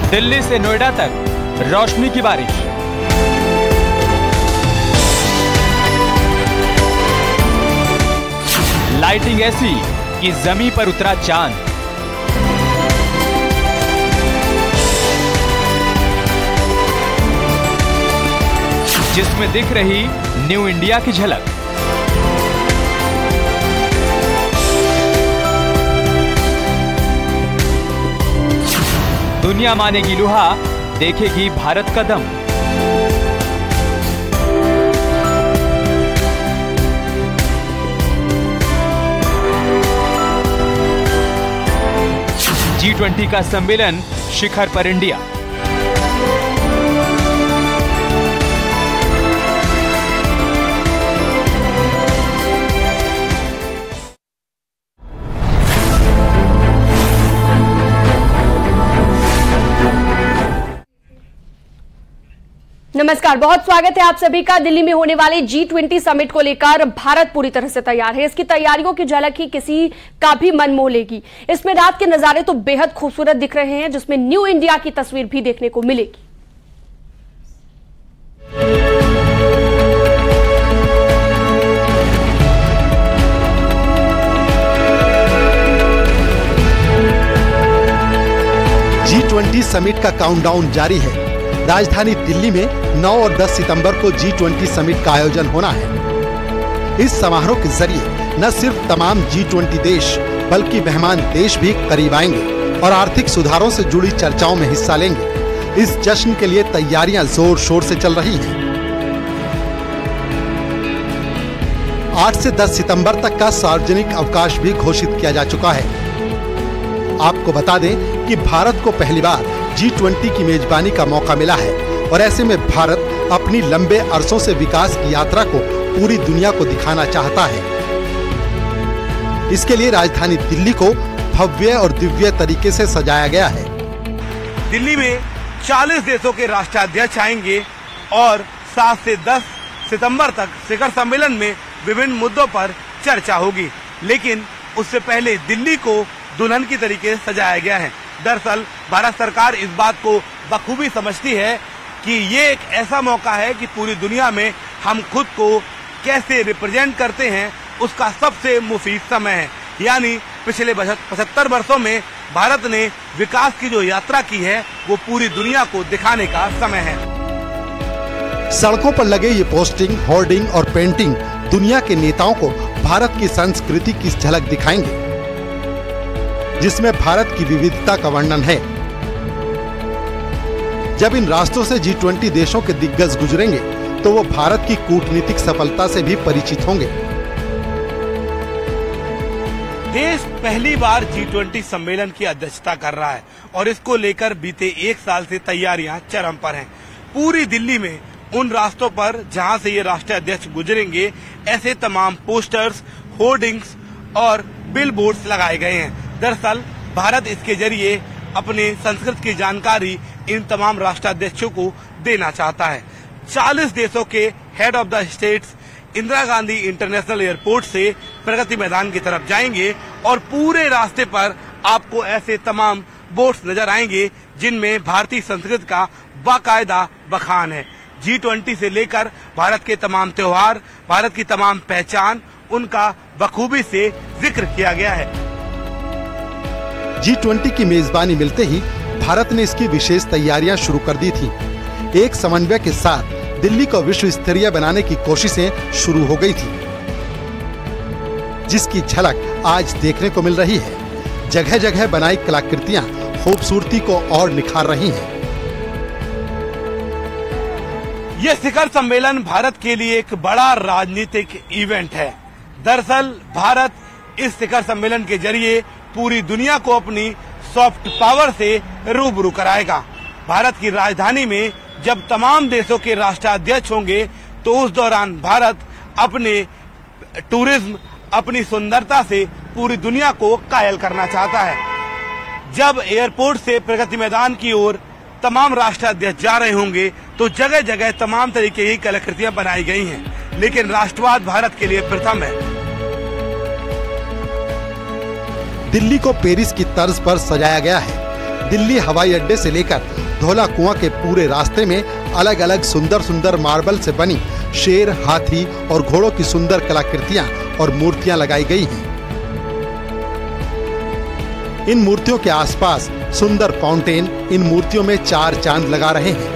दिल्ली से नोएडा तक रोशनी की बारिश। लाइटिंग ऐसी कि जमीन पर उतरा चांद। जिसमें दिख रही न्यू इंडिया की झलक। दुनिया मानेगी लुहा, देखेगी भारत का दम। G20 का सम्मेलन शिखर पर इंडिया। नमस्कार, बहुत स्वागत है आप सभी का। दिल्ली में होने वाले G20 समिट को लेकर भारत पूरी तरह से तैयार है। इसकी तैयारियों की झलक ही किसी का भी मन मोह लेगी। इसमें रात के नजारे तो बेहद खूबसूरत दिख रहे हैं, जिसमें न्यू इंडिया की तस्वीर भी देखने को मिलेगी। G20 समिट का काउंटडाउन जारी है। राजधानी दिल्ली में 9 और 10 सितंबर को G20 समिट का आयोजन होना है। इस समारोह के जरिए न सिर्फ तमाम G20 देश बल्कि मेहमान देश भी करीब आएंगे और आर्थिक सुधारों से जुड़ी चर्चाओं में हिस्सा लेंगे। इस जश्न के लिए तैयारियां जोर शोर से चल रही हैं। 8 से 10 सितंबर तक का सार्वजनिक अवकाश भी घोषित किया जा चुका है। आपको बता दें कि भारत को पहली बार G20 की मेजबानी का मौका मिला है और ऐसे में भारत अपनी लंबे अरसों से विकास की यात्रा को पूरी दुनिया को दिखाना चाहता है। इसके लिए राजधानी दिल्ली को भव्य और दिव्य तरीके से सजाया गया है। दिल्ली में 40 देशों के राष्ट्राध्यक्ष आएंगे और 7 से 10 सितंबर तक शिखर सम्मेलन में विभिन्न मुद्दों पर चर्चा होगी। लेकिन उससे पहले दिल्ली को दुल्हन की तरीके से सजाया गया है। दरअसल भारत सरकार इस बात को बखूबी समझती है कि ये एक ऐसा मौका है कि पूरी दुनिया में हम खुद को कैसे रिप्रेजेंट करते हैं, उसका सबसे मुफीद समय है। यानी पिछले 75 वर्षों में भारत ने विकास की जो यात्रा की है वो पूरी दुनिया को दिखाने का समय है। सड़कों पर लगे ये पोस्टिंग, होर्डिंग और पेंटिंग दुनिया के नेताओं को भारत की संस्कृति की झलक दिखाएंगे, जिसमें भारत की विविधता का वर्णन है। जब इन रास्तों से G20 देशों के दिग्गज गुजरेंगे तो वो भारत की कूटनीतिक सफलता से भी परिचित होंगे। देश पहली बार G20 सम्मेलन की अध्यक्षता कर रहा है और इसको लेकर बीते 1 साल से तैयारियां चरम पर हैं। पूरी दिल्ली में उन रास्तों पर जहां से ये राष्ट्रीय अध्यक्ष गुजरेंगे ऐसे तमाम पोस्टर्स, होर्डिंग्स और बिल बोर्ड्स लगाए गए हैं। दरअसल भारत इसके जरिए अपने संस्कृति की जानकारी इन तमाम राष्ट्राध्यक्षों को देना चाहता है। 40 देशों के head of the states Indira Gandhi international airport से प्रगति मैदान की तरफ जाएंगे और पूरे रास्ते पर आपको ऐसे तमाम बोर्ड्स नजर आएंगे जिनमें भारतीय संस्कृति का बाकायदा बखान है। G20 से लेकर भारत के तमाम त्योहार, भारत की तमाम पहचान, उनका बखूबी से जिक्र किया गया है। G20 की मेजबानी मिलते ही भारत ने इसकी विशेष तैयारियां शुरू कर दी थी। एक समन्वय के साथ दिल्ली को विश्व स्तरीय बनाने की कोशिशें शुरू हो गई थी, जिसकी झलक आज देखने को मिल रही है। जगह जगह बनाई कलाकृतियां खूबसूरती को और निखार रही हैं। यह शिखर सम्मेलन भारत के लिए एक बड़ा राजनीतिक इवेंट है। दरअसल भारत इस शिखर सम्मेलन के जरिए पूरी दुनिया को अपनी सॉफ्ट पावर से रूबरू कराएगा। भारत की राजधानी में जब तमाम देशों के राष्ट्राध्यक्ष होंगे तो उस दौरान भारत अपने टूरिज्म, अपनी सुंदरता से पूरी दुनिया को कायल करना चाहता है। जब एयरपोर्ट से प्रगति मैदान की ओर तमाम राष्ट्राध्यक्ष जा रहे होंगे तो जगह जगह तमाम तरीके की कलाकृतियां बनाई गई हैं, लेकिन राष्ट्रवाद भारत के लिए प्रथम है। दिल्ली को पेरिस की तर्ज पर सजाया गया है। दिल्ली हवाई अड्डे से लेकर धौला कुआं के पूरे रास्ते में अलग अलग सुंदर सुंदर मार्बल से बनी शेर, हाथी और घोड़ों की सुंदर कलाकृतियां और मूर्तियां लगाई गई हैं। इन मूर्तियों के आसपास सुंदर फाउंटेन इन मूर्तियों में चार चांद लगा रहे हैं।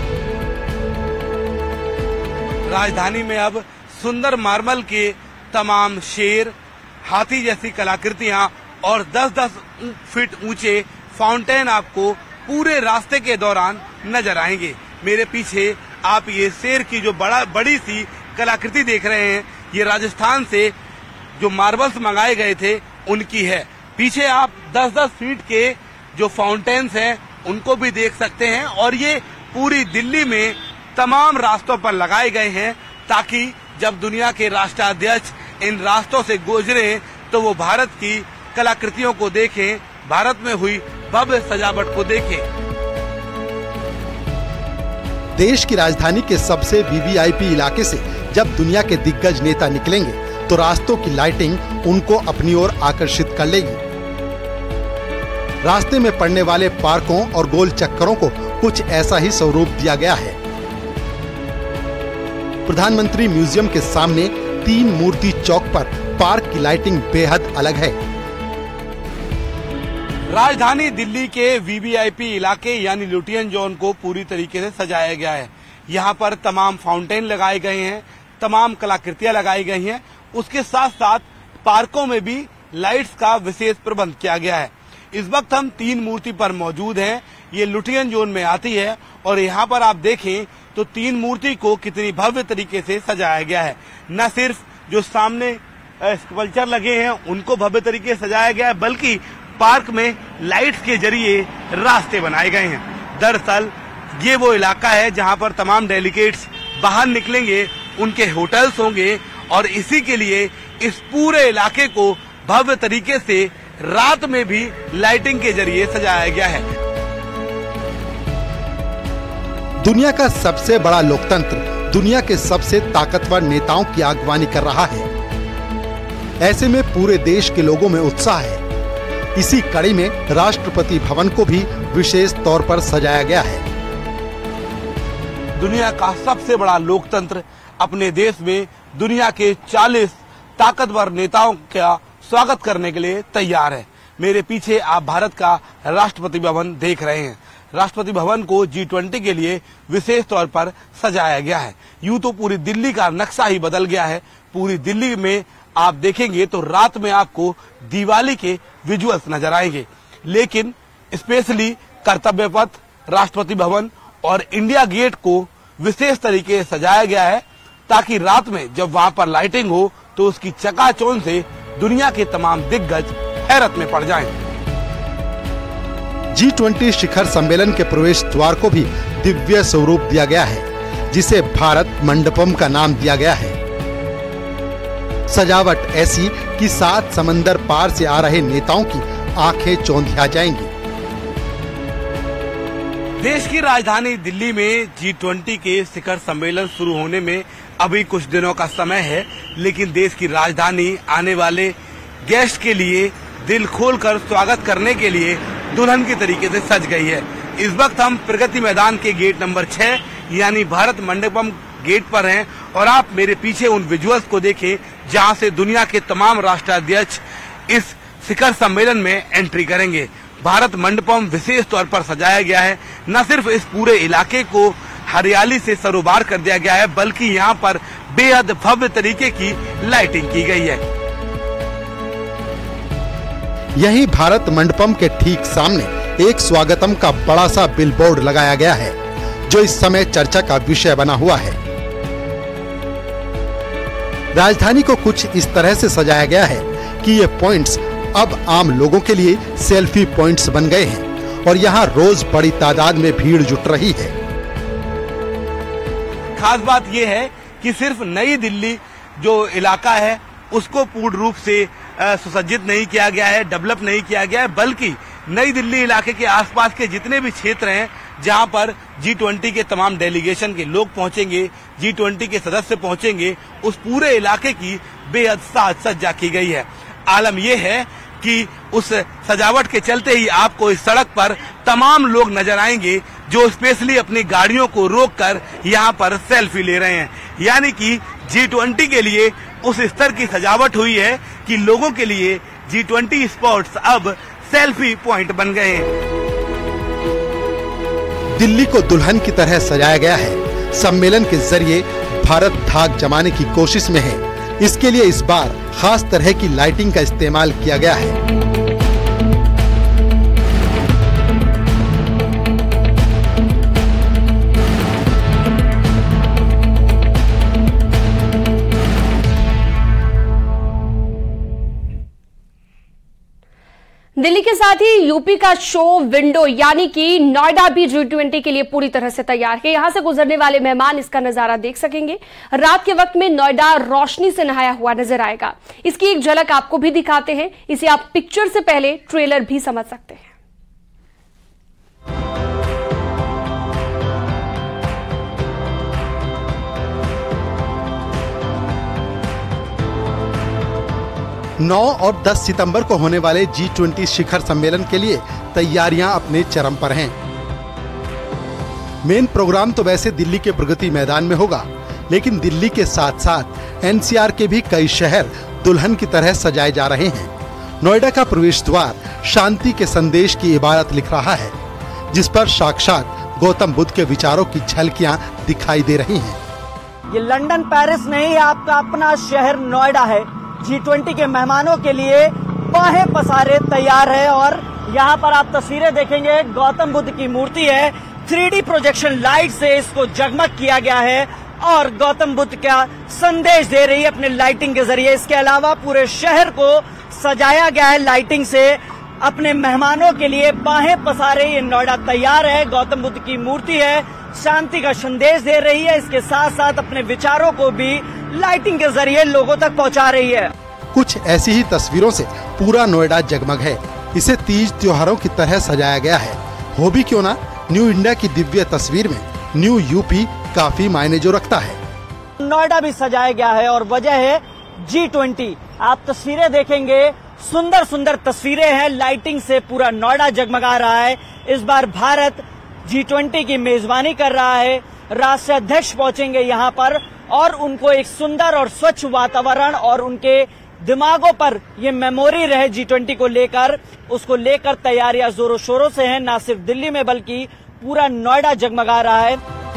राजधानी में अब सुंदर मार्बल के तमाम शेर, हाथी जैसी कलाकृतियां और 10-10 फीट ऊंचे फाउंटेन आपको पूरे रास्ते के दौरान नजर आएंगे। मेरे पीछे आप ये शेर की जो बड़ी सी कलाकृति देख रहे हैं, ये राजस्थान से जो मार्बल्स मंगाए गए थे उनकी है। पीछे आप 10-10 फीट के जो फाउंटेन्स हैं उनको भी देख सकते हैं और ये पूरी दिल्ली में तमाम रास्तों पर लगाए गए हैं ताकि जब दुनिया के राष्ट्राध्यक्ष इन रास्तों से गुजरे तो वो भारत की कलाकृतियों को देखें, भारत में हुई भव्य सजावट को देखें। देश की राजधानी के सबसे वीवीआईपी इलाके से जब दुनिया के दिग्गज नेता निकलेंगे तो रास्तों की लाइटिंग उनको अपनी ओर आकर्षित कर लेगी। रास्ते में पड़ने वाले पार्कों और गोल चक्करों को कुछ ऐसा ही स्वरूप दिया गया है। प्रधानमंत्री म्यूजियम के सामने 3 मूर्ति चौक पर पार्क की लाइटिंग बेहद अलग है। राजधानी दिल्ली के वीवीआईपी इलाके यानी लुटियन जोन को पूरी तरीके से सजाया गया है। यहाँ पर तमाम फाउंटेन लगाए गए हैं, तमाम कलाकृतियां लगाई गई हैं। उसके साथ साथ पार्कों में भी लाइट्स का विशेष प्रबंध किया गया है। इस वक्त हम 3 मूर्ति पर मौजूद हैं। ये लुटियन जोन में आती है और यहाँ पर आप देखें तो 3 मूर्ति को कितनी भव्य तरीके से सजाया गया है। न सिर्फ जो सामने स्कल्पचर लगे हैं उनको भव्य तरीके से सजाया गया है, बल्कि पार्क में लाइट्स के जरिए रास्ते बनाए गए हैं। दरअसल ये वो इलाका है जहां पर तमाम डेलीगेट्स बाहर निकलेंगे, उनके होटल्स होंगे और इसी के लिए इस पूरे इलाके को भव्य तरीके से रात में भी लाइटिंग के जरिए सजाया गया है। दुनिया का सबसे बड़ा लोकतंत्र दुनिया के सबसे ताकतवर नेताओं की अगवानी कर रहा है। ऐसे में पूरे देश के लोगों में उत्साह है। इसी कड़ी में राष्ट्रपति भवन को भी विशेष तौर पर सजाया गया है। दुनिया का सबसे बड़ा लोकतंत्र अपने देश में दुनिया के 40 ताकतवर नेताओं का स्वागत करने के लिए तैयार है। मेरे पीछे आप भारत का राष्ट्रपति भवन देख रहे हैं। राष्ट्रपति भवन को G20 के लिए विशेष तौर पर सजाया गया है। यूं तो पूरी दिल्ली का नक्शा ही बदल गया है। पूरी दिल्ली में आप देखेंगे तो रात में आपको दिवाली के विजुअल्स नजर आएंगे, लेकिन स्पेशली कर्तव्य पथ, राष्ट्रपति भवन और इंडिया गेट को विशेष तरीके से सजाया गया है ताकि रात में जब वहां पर लाइटिंग हो तो उसकी चकाचौंध से दुनिया के तमाम दिग्गज हैरत में पड़ जाएं। G20 शिखर सम्मेलन के प्रवेश द्वार को भी दिव्य स्वरूप दिया गया है, जिसे भारत मंडपम का नाम दिया गया है। सजावट ऐसी कि 7 समंदर पार से आ रहे नेताओं की आंखें चौंधिया जाएंगी। देश की राजधानी दिल्ली में G20 के शिखर सम्मेलन शुरू होने में अभी कुछ दिनों का समय है, लेकिन देश की राजधानी आने वाले गेस्ट के लिए दिल खोलकर स्वागत करने के लिए दुल्हन की तरीके से सज गई है। इस वक्त हम प्रगति मैदान के गेट नंबर 6 यानी भारत मंडपम गेट पर हैं और आप मेरे पीछे उन विजुअल्स को देखें जहां से दुनिया के तमाम राष्ट्राध्यक्ष इस शिखर सम्मेलन में एंट्री करेंगे। भारत मंडपम विशेष तौर पर सजाया गया है। न सिर्फ इस पूरे इलाके को हरियाली से सरोबार कर दिया गया है, बल्कि यहाँ पर बेहद भव्य तरीके की लाइटिंग की गई है। यही भारत मंडपम के ठीक सामने एक स्वागतम का बड़ा सा बिलबोर्ड लगाया गया है, जो इस समय चर्चा का विषय बना हुआ है। राजधानी को कुछ इस तरह से सजाया गया है कि ये पॉइंट्स अब आम लोगों के लिए सेल्फी पॉइंट्स बन गए हैं और यहाँ रोज बड़ी तादाद में भीड़ जुट रही है। खास बात यह है कि सिर्फ नई दिल्ली जो इलाका है उसको पूर्ण रूप से सुसज्जित नहीं किया गया है, डेवलप नहीं किया गया है, बल्कि नई दिल्ली इलाके के आसपास के जितने भी क्षेत्र हैं जहां पर G20 के तमाम डेलीगेशन के लोग पहुंचेंगे, G20 के सदस्य पहुंचेंगे, उस पूरे इलाके की बेहद साज सज्जा की गई है। आलम यह है कि उस सजावट के चलते ही आपको इस सड़क पर तमाम लोग नजर आएंगे जो स्पेशली अपनी गाड़ियों को रोककर यहाँ पर सेल्फी ले रहे हैं। यानी कि G20 के लिए उस स्तर की सजावट हुई है कि लोगों के लिए G20 स्पॉट्स अब सेल्फी पॉइंट बन गए हैं। दिल्ली को दुल्हन की तरह सजाया गया है। सम्मेलन के जरिए भारत धाक जमाने की कोशिश में है। इसके लिए इस बार खास तरह की लाइटिंग का इस्तेमाल किया गया है। दिल्ली के साथ ही यूपी का शो विंडो यानी कि नोएडा भी G20 के लिए पूरी तरह से तैयार है। यहां से गुजरने वाले मेहमान इसका नजारा देख सकेंगे। रात के वक्त में नोएडा रोशनी से नहाया हुआ नजर आएगा। इसकी एक झलक आपको भी दिखाते हैं। इसे आप पिक्चर से पहले ट्रेलर भी समझ सकते हैं। नौ और 10 सितंबर को होने वाले G20 शिखर सम्मेलन के लिए तैयारियां अपने चरम पर हैं। मेन प्रोग्राम तो वैसे दिल्ली के प्रगति मैदान में होगा, लेकिन दिल्ली के साथ साथ NCR के भी कई शहर दुल्हन की तरह सजाए जा रहे हैं। नोएडा का प्रवेश द्वार शांति के संदेश की इबारत लिख रहा है, जिस पर साक्षात गौतम बुद्ध के विचारों की झलकियां दिखाई दे रही हैं। ये लंदन पेरिस नहीं, आपका अपना शहर नोएडा है। G20 के मेहमानों के लिए बाहें पसारे तैयार है और यहाँ पर आप तस्वीरें देखेंगे। गौतम बुद्ध की मूर्ति है, 3D प्रोजेक्शन लाइट से इसको जगमग किया गया है और गौतम बुद्ध का संदेश दे रही है अपने लाइटिंग के जरिए। इसके अलावा पूरे शहर को सजाया गया है लाइटिंग से। अपने मेहमानों के लिए बाहें पसारे ये नोएडा तैयार है। गौतम बुद्ध की मूर्ति है, शांति का संदेश दे रही है। इसके साथ साथ अपने विचारों को भी लाइटिंग के जरिए लोगों तक पहुंचा रही है। कुछ ऐसी ही तस्वीरों से पूरा नोएडा जगमग है। इसे तीज त्योहारों की तरह सजाया गया है। हो भी क्यों ना, न्यू इंडिया की दिव्य तस्वीर में न्यू यूपी काफी मायने जो रखता है। नोएडा भी सजाया गया है और वजह है G20। आप तस्वीरें देखेंगे, सुंदर सुंदर तस्वीरें हैं। लाइटिंग से पूरा नोएडा जगमगा रहा है। इस बार भारत G20 की मेजबानी कर रहा है। राष्ट्रीय अध्यक्ष पहुंचेंगे यहाँ पर और उनको एक सुंदर और स्वच्छ वातावरण और उनके दिमागों पर ये मेमोरी रहे G20 को लेकर, उसको लेकर तैयारियां जोरों शोरों से हैं। न सिर्फ दिल्ली में बल्कि पूरा नोएडा जगमगा रहा है।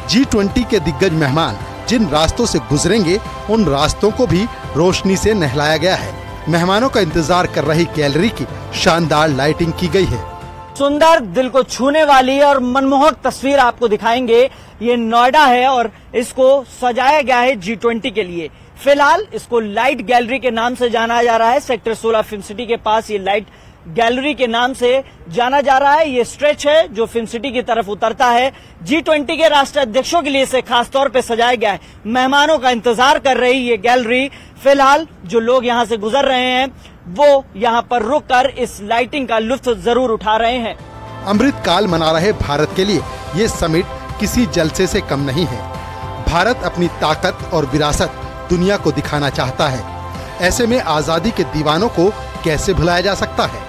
G20 के दिग्गज मेहमान जिन रास्तों से गुजरेंगे उन रास्तों को भी रोशनी से नहलाया गया है। मेहमानों का इंतजार कर रही गैलरी की शानदार लाइटिंग की गई है। सुंदर, दिल को छूने वाली और मनमोहक तस्वीर आपको दिखाएंगे। ये नोएडा है और इसको सजाया गया है G20 के लिए। फिलहाल इसको लाइट गैलरी के नाम से जाना जा रहा है। सेक्टर 16 फिल्म सिटी के पास ये लाइट गैलरी के नाम से जाना जा रहा है। ये स्ट्रेच है जो फिल्म सिटी की तरफ उतरता है। G20 के राष्ट्रीय अध्यक्षों के लिए इसे खास तौर पे सजाया गया है। मेहमानों का इंतजार कर रही ये गैलरी। फिलहाल जो लोग यहाँ से गुजर रहे हैं वो यहाँ पर रुककर इस लाइटिंग का लुत्फ जरूर उठा रहे हैं। अमृत काल मना रहे भारत के लिए ये समिट किसी जलसे से कम नहीं है। भारत अपनी ताकत और विरासत दुनिया को दिखाना चाहता है। ऐसे में आजादी के दीवानों को कैसे भुलाया जा सकता है।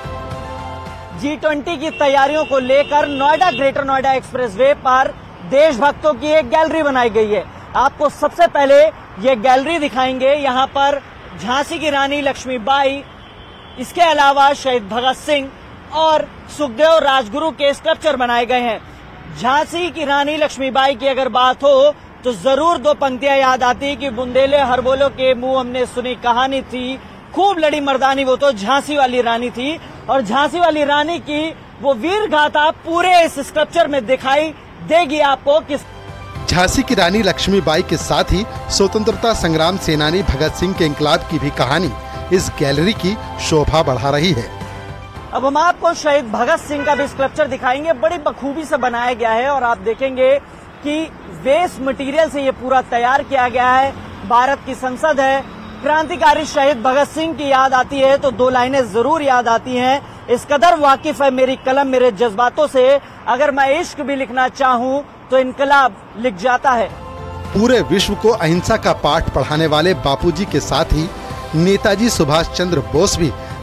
G20 की तैयारियों को लेकर नोएडा ग्रेटर नोएडा एक्सप्रेसवे पर देशभक्तों की एक गैलरी बनाई गई है। आपको सबसे पहले ये गैलरी दिखाएंगे। यहाँ पर झांसी की रानी लक्ष्मीबाई, इसके अलावा शहीद भगत सिंह और सुखदेव राजगुरु के स्कल्पचर बनाए गए हैं। झांसी की रानी लक्ष्मीबाई की अगर बात हो तो जरूर दो पंक्तियां याद आती कि बुंदेले हरबोलों के मुंह हमने सुनी कहानी थी, खूब लड़ी मर्दानी वो तो झांसी वाली रानी थी। और झांसी वाली रानी की वो वीर गाथा पूरे इस स्कल्पचर में दिखाई देगी आपको। किस झांसी की रानी लक्ष्मीबाई के साथ ही स्वतंत्रता संग्राम सेनानी भगत सिंह के इंकलाब की भी कहानी इस गैलरी की शोभा बढ़ा रही है। अब हम आपको शहीद भगत सिंह का भी स्कल्पचर दिखाएंगे। बड़ी बखूबी से बनाया गया है और आप देखेंगे कि वेस्ट मटेरियल से ये पूरा तैयार किया गया है। भारत की संसद है, क्रांतिकारी शहीद भगत सिंह की याद आती है तो दो लाइनें जरूर याद आती हैं। इस कदर वाकिफ है मेरी कलम मेरे जज्बातों से, अगर मैं इश्क भी लिखना चाहूँ तो इनकलाब लिख जाता है। पूरे विश्व को अहिंसा का पाठ पढ़ाने वाले बापूजी के साथ ही नेताजी सुभाष चंद्र बोस भी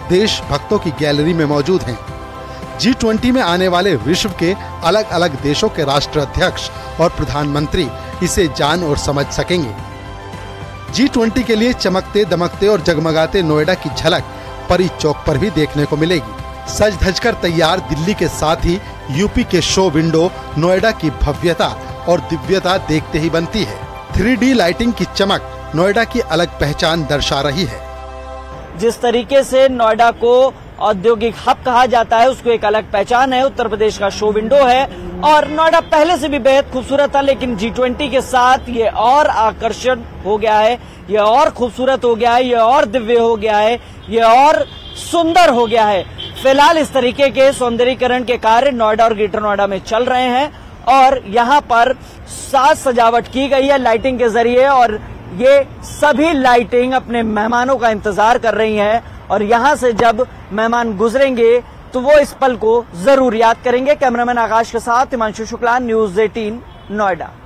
देशभक्तों की गैलरी में मौजूद हैं। G20 में आने वाले विश्व के अलग अलग देशों के राष्ट्राध्यक्ष और प्रधानमंत्री इसे जान और समझ सकेंगे। G20 के लिए चमकते दमकते और जगमगाते नोएडा की झलक परी चौक पर भी देखने को मिलेगी। सज धज कर तैयार दिल्ली के साथ ही यूपी के शो विंडो नोएडा की भव्यता और दिव्यता देखते ही बनती है। 3D लाइटिंग की चमक नोएडा की अलग पहचान दर्शा रही है। जिस तरीके से नोएडा को औद्योगिक हब कहा जाता है, उसको एक अलग पहचान है, उत्तर प्रदेश का शो विंडो है और नोएडा पहले से भी बेहद खूबसूरत था, लेकिन G20 के साथ ये और आकर्षण हो गया है, ये और खूबसूरत हो गया है, ये और दिव्य हो गया है, ये और सुंदर हो गया है। फिलहाल इस तरीके के सौंदर्यीकरण के कार्य नोएडा और ग्रेटर नोएडा में चल रहे हैं और यहाँ पर साज सजावट की गई है लाइटिंग के जरिए और ये सभी लाइटिंग अपने मेहमानों का इंतजार कर रही हैं और यहाँ से जब मेहमान गुजरेंगे तो वो इस पल को जरूर याद करेंगे। कैमरामैन आकाश के साथ हिमांशु शुक्ला, न्यूज़ 18 नोएडा।